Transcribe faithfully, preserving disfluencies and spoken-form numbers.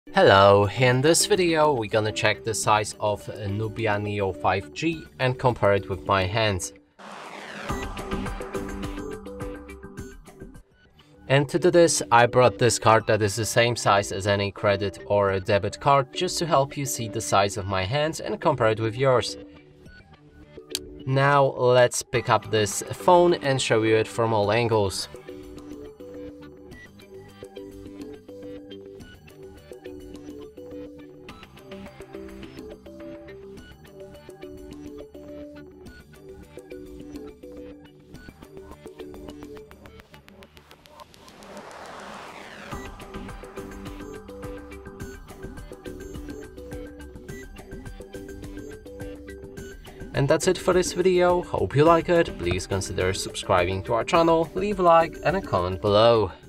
Hello, in this video we're gonna check the size of a NUBIA Neo five G and compare it with my hands. And to do this, I brought this card that is the same size as any credit or a debit card, just to help you see the size of my hands and compare it with yours. Now let's pick up this phone and show you it from all angles. And that's it for this video. Hope you like it. Please consider subscribing to our channel, leave a like and a comment below.